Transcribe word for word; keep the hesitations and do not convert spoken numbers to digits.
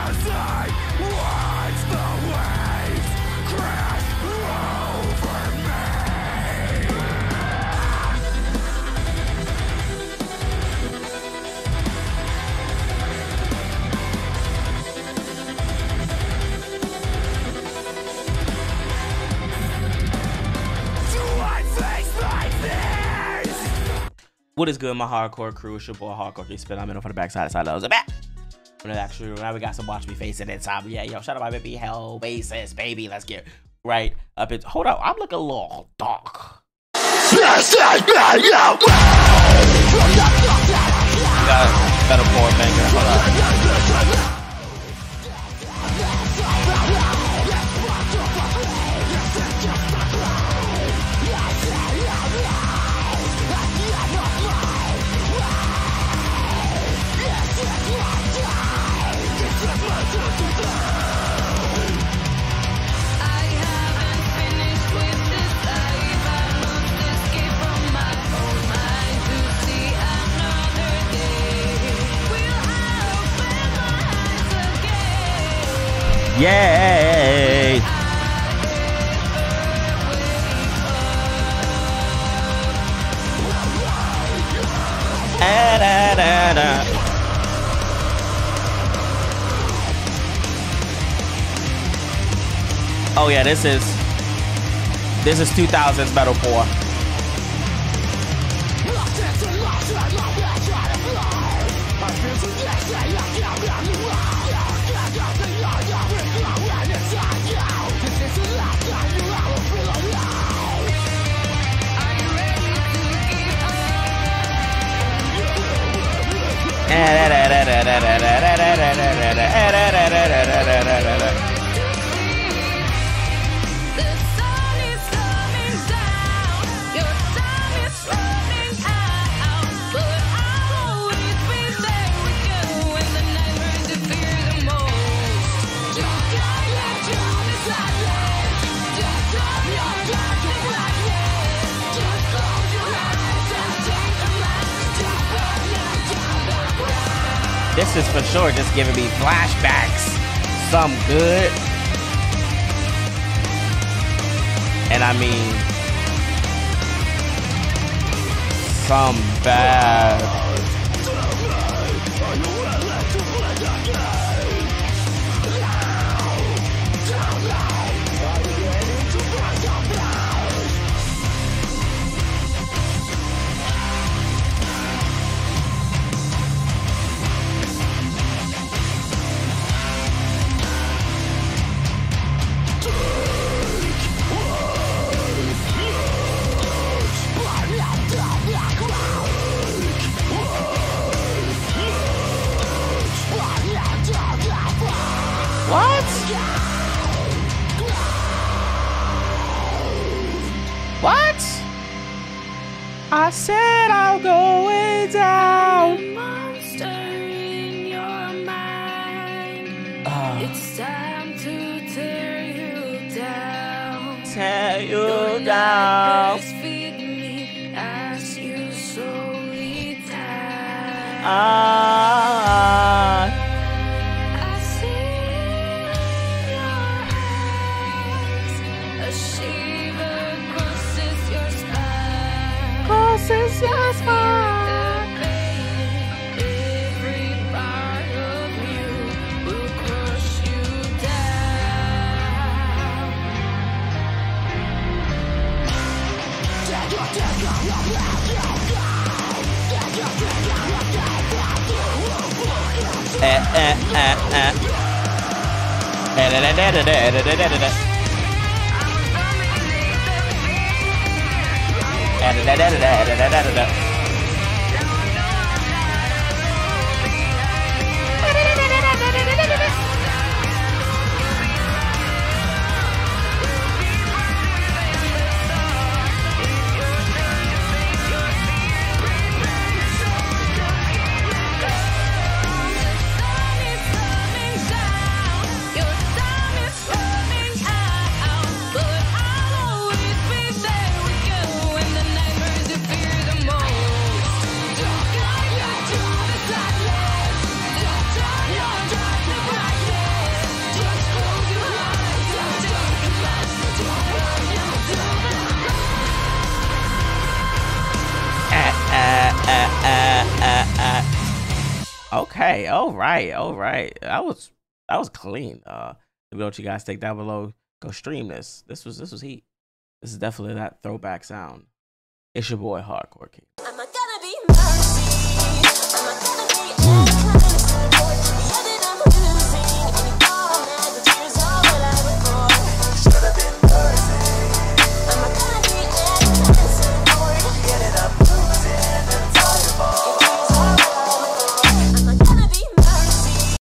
What is good, my hardcore crew? It's your boy Hardcore K Spin. I'm in on the backside side of the back. Actually, now we got some watch me face in it. Time. Yeah, yo, shout out my baby Hell Basis, baby. Let's get right up. It's hold up. I'm looking a little dark. We got a better board banger. Hold up. Yay! Ah, da, da, da. Oh yeah, this is this is two thousands metalcore. This is for sure just giving me flashbacks. Some good. And I mean, some bad. What? What? I said I'll go way down. Monster in your mind. Uh, it's time to tear you down. Tear you down. Feed me as you slowly die. Ah. Crosses your spine. Every part of you will crush you down. Eh, eh, eh, eh. Eh, da, da, da, da, da, da, da, da, da. Da da da da da da da da. More. Okay, all right, all right. That was that was clean. Uh, let me know what you guys think down below. Go stream this. This was this was heat. This is definitely that throwback sound. It's your boy Hardcore King.